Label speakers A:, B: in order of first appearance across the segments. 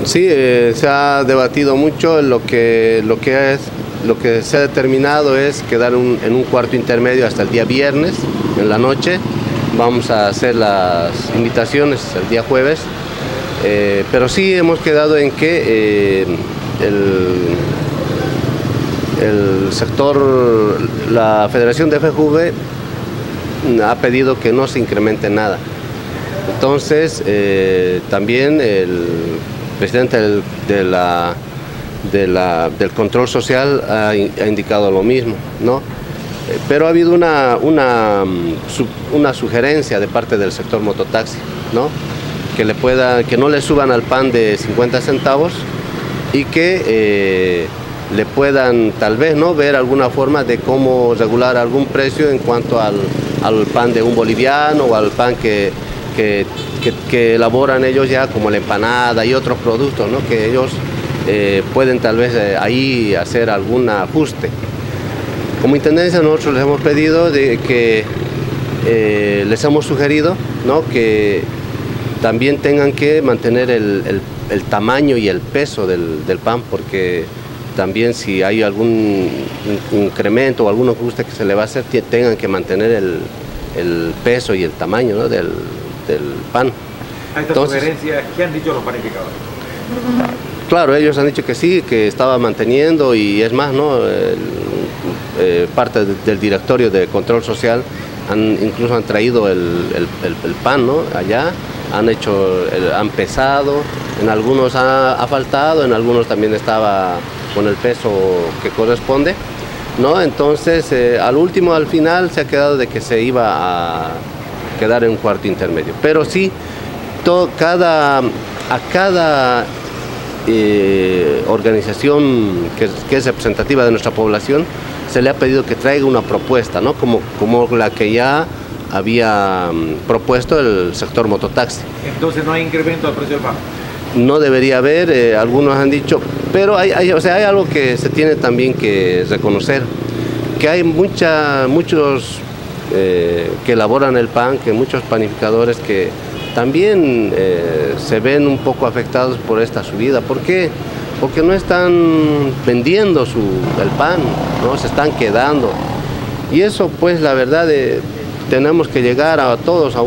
A: Sí, se ha debatido mucho. Lo que se ha determinado es quedar en un cuarto intermedio hasta el día viernes, en la noche. Vamos a hacer las invitaciones el día jueves, pero sí hemos quedado en que el sector, la Federación de FGV ha pedido que no se incremente nada. Entonces, también el presidente del control social ha indicado lo mismo, ¿no? Pero ha habido una sugerencia de parte del sector mototaxi, ¿no? Que no le suban al pan de 50 centavos y que le puedan tal vez, ¿no?, ver alguna forma de cómo regular algún precio en cuanto al pan de un boliviano o al pan que elaboran ellos ya, como la empanada y otros productos, ¿no?, que ellos pueden tal vez ahí hacer algún ajuste. Como Intendencia nosotros les hemos pedido les hemos sugerido, ¿no?, que también tengan que mantener el tamaño y el peso del pan, porque también si hay algún incremento o algún ajuste que se le va a hacer, tengan que mantener el peso y el tamaño, ¿no?, del pan.
B: A esta sugerencia, ¿qué han dicho los panificadores?
A: Claro, ellos han dicho que sí, que estaba manteniendo, y es más, ¿no?, parte del directorio de control social incluso han traído el pan, ¿no?, allá, han pesado, en algunos ha faltado, en algunos también estaba con el peso que corresponde, ¿no? Entonces, al final se ha quedado de que se iba a quedar en un cuarto intermedio. Pero sí, a cada organización que es representativa de nuestra población, se le ha pedido que traiga una propuesta, ¿no?, como la que ya había propuesto el sector mototaxi.
B: Entonces no hay incremento al precio del pan.
A: No debería haber, algunos han dicho, pero hay algo que se tiene también que reconocer, que hay muchos que elaboran el pan, que muchos panificadores que también se ven un poco afectados por esta subida. ¿Por qué? Porque no están vendiendo el pan, ¿no?, se están quedando. Y eso, pues, la verdad, tenemos que llegar a todos a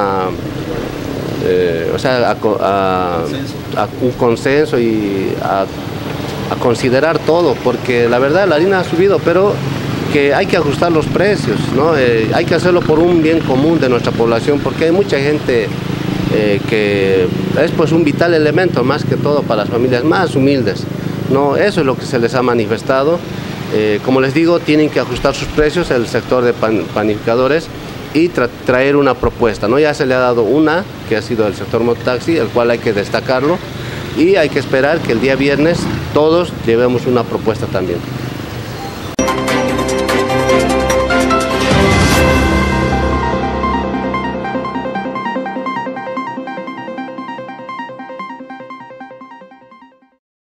A: un consenso y a considerar todo, porque la verdad la harina ha subido, pero que hay que ajustar los precios, ¿no? Hay que hacerlo por un bien común de nuestra población, porque hay mucha gente que es, pues, un vital elemento más que todo para las familias más humildes, ¿no? Eso es lo que se les ha manifestado. Como les digo, tienen que ajustar sus precios el sector de panificadores y traer una propuesta, ¿no? Ya se le ha dado una, que ha sido el sector mototaxi, el cual hay que destacarlo, y hay que esperar que el día viernes todos llevemos una propuesta también.